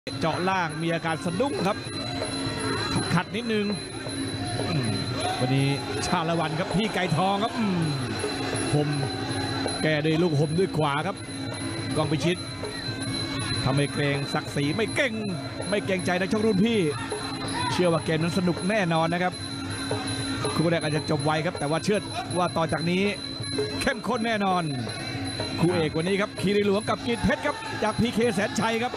เจาะล่างมีอาการสะดุ้งครับขัดนิดนึงวันนี้ชาละวันครับพี่ไก่ทองครับผมแกด้วยลูกหมด้วยขวาครับกองพิชิตทำให้เกรงศักดิ์ศรีไม่เกรงใจนักชกรุ่นพี่เชื่อว่าเกมนั้นสนุกแน่นอนนะครับคู่แรกอาจจะจบไวครับแต่ว่าเชื่อว่าต่อจากนี้เข้มข้นแน่นอนคู่เอกวันนี้ครับคีรีหลวงกับกิจเพชรครับจากพีเคแสนชัยครับ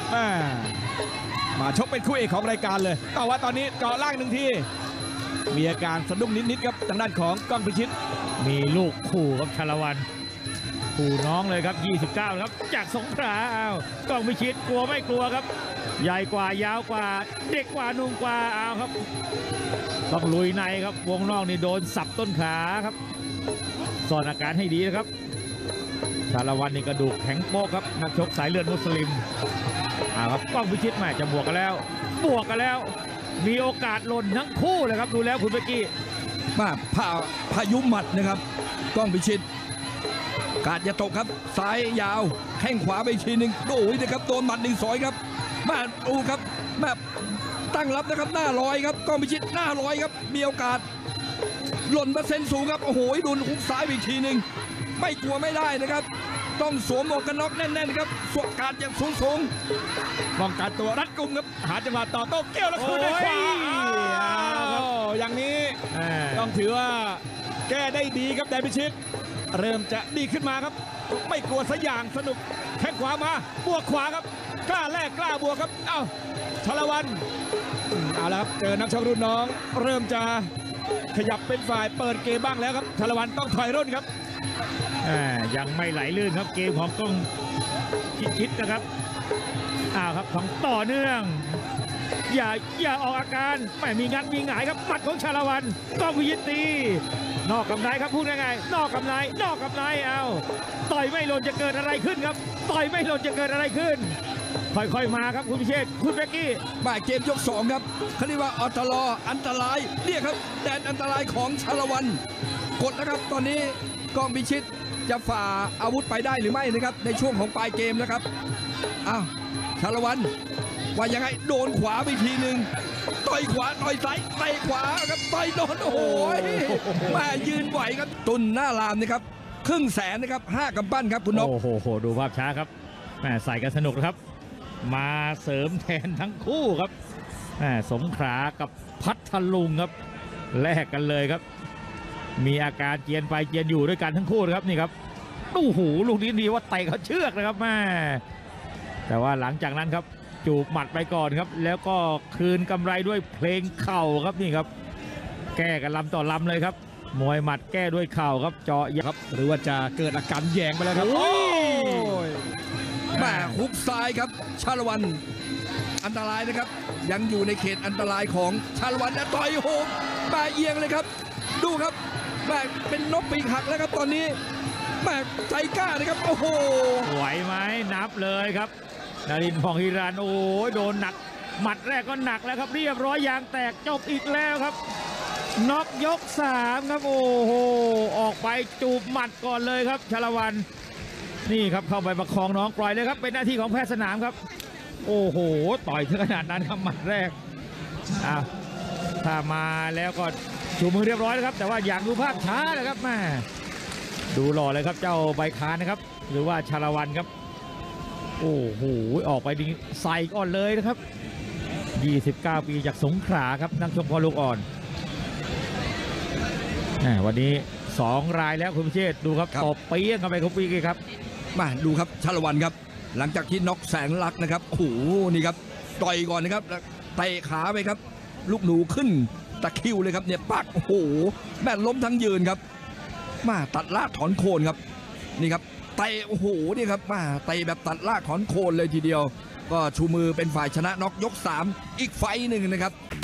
มาชกเป็นคู่เอกของรายการเลยแต่ว่าตอนนี้เจาะล่างหนึ่งทีมีอาการสะดุ้งนิดๆครับทางด้านของก้องพิชิตมีลูกคู่ครับชาละวันคู่น้องเลยครับ29ครับจากสงขลาก้องพิชิตกลัวไม่กลัวครับใหญ่กว่ายาวกว่าเด็กกว่านุ่มกว่าครับต้องลุยในครับวงนอกนี่โดนสับต้นขาครับซ่อนอาการให้ดีนะครับชาละวันนี่กระดูกแข็งโป๊กครับนักชกสายเลือดมุสลิมครับก้องพิชิตแม่จะบวกกันแล้วมีโอกาสหล่นทั้งคู่เลยครับดูแล้วคุณเมื่อกี้มาพายุหมัดนะครับก้องพิชิตกาดจะตกครับซ้ายยาวแข้งขวาไปทีหนึ่งโอ้ยนะครับโดนหมัด1-2ครับมาดูครับมาตั้งรับนะครับหน้าลอยครับก้องพิชิตหน้าลอยครับมีโอกาสหล่นเปอร์เซ็นต์สูงครับโอ้โหโดนหุกซ้ายไปทีหนึ่งไม่กลัวไม่ได้นะครับต้องสวมหมวกกันน็อกแน่นๆครับสวมการอย่างสูงป้องกันตัวรัดกุมครับหาจังหวะต่อโต้เกี่ยวแล้วคืนด้วยขวาอย่างนี้ต้องถือว่าแก้ได้ดีครับแดนพิชิตเริ่มจะดีขึ้นมาครับไม่กลัวสักอย่างสนุกแข้งขวามาบวกขวาครับกล้าแลกกล้าบวกครับชาละวันเอาละครับเจอนักชกรุ่นน้องเริ่มจะขยับเป็นฝ่ายเปิดเกมบ้างแล้วครับชาละวันต้องถอยร่นครับยังไม่ไหลลื่นครับเกมของก้องพิชิตนะครับครับของต่อเนื่องอย่าออกอาการไม่มีงัดมีหงายครับหมัดของชาละวันก้องพิชิตตีนอกกับในครับพูดง่ายๆนอกกับในต่อยไม่หล่นจะเกิดอะไรขึ้นครับต่อยไม่หล่นจะเกิดอะไรขึ้นค่อยๆมาครับคุณพิเชษคุณเบกกี้บ่ายเกมยก2ครับเขาเรียกว่าอันตรายเนี่ยครับแดนอันตรายของชาละวันกดนะครับตอนนี้ก้องพิชิตจะฝ่าอาวุธไปได้หรือไม่นะครับในช่วงของปลายเกมนะครับชาละวันว่ายังไงโดนขวาไปทีหนึ่งต่อยขวาต่อยซ้ายเตะขวาครับต่อยโดนโอ้โหแม่ยืนไหวครับตุนหน้ารามนะครับ500,000นะครับ5กำปั้นครับคุณนกโอ้โหดูภาพช้าครับแม่ใส่กันสนุกนะครับมาเสริมแทนทั้งคู่ครับสงขลากับพัทลุงครับแลกกันเลยครับมีอาการเจียนไปเจียนอยู่ด้วยกันทั้งคู่นะครับนี่ครับโอ้โหลูกนี้ดีว่าเตะเขาเชือกนะครับแม่แต่ว่าหลังจากนั้นครับจูบหมัดไปก่อนครับแล้วก็คืนกำไรด้วยเพลงเข่าครับนี่ครับแก้กันลำต่อลำเลยครับมวยหมัดแก้ด้วยเข่าครับเจาะครับหรือว่าจะเกิดอาการแยงไปแล้วครับแม่ฮุกซ้ายครับชาละวันอันตรายนะครับยังอยู่ในเขตอันตรายของชาละวันต่อยโหมแม่เอียงเลยครับดูครับแม่เป็นนกปีกหักแล้วครับตอนนี้แม่ใจกล้านะครับโอ้โหไหวไหมนับเลยครับนรินทร์ ผ่องฮิรัญโอ้ยโดนหนักหมัดแรกก็หนักแล้วครับเรียบร้อยยางแตกจบอีกแล้วครับน็อกยก3ครับโอ้โหออกไปจูบหมัดก่อนเลยครับชาละวันนี่ครับเข้าไปประคองน้องปล่อยเลยครับเป็นหน้าที่ของแพทย์สนามครับโอ้โหต่อยถึงขนาดนั้นครับหมัดแรกถ้ามาแล้วก็ชูมือเรียบร้อยแล้วครับแต่ว่าอยากดูภาพช้าเลยครับแม่ดูหล่อเลยครับเจ้าใบคานนะครับหรือว่าชาละวันครับโอ้โหออกไปดีใส่ก่อนเลยนะครับ29 ปีจากสงขลาครับนักชกพ่อลูกอ่อนวันนี้2 รายแล้วคุณพิเชษดูครับตบเปี้ยงกันไปคุณปีกี้ครับมาดูครับชาละวันครับหลังจากที่น็อกแสงลักนะครับโอ้โหนี่ครับต่อยก่อนนะครับเตะขาไปครับลูกหนูขึ้นตะคิวเลยครับเนี่ยปักโอ้โหแม่ล้มทั้งยืนครับมาตัดลากถอนโคนครับนี่ครับเตะโอ้โหนี่ครับมาเตะแบบตัดลากถอนโคนเลยทีเดียวก็ชูมือเป็นฝ่ายชนะน็อกยก3อีกไฟหนึ่งนะครับ